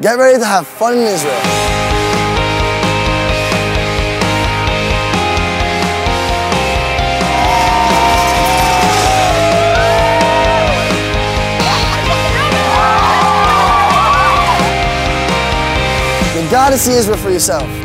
Get ready to have fun in Israel. You gotta see Israel for yourself.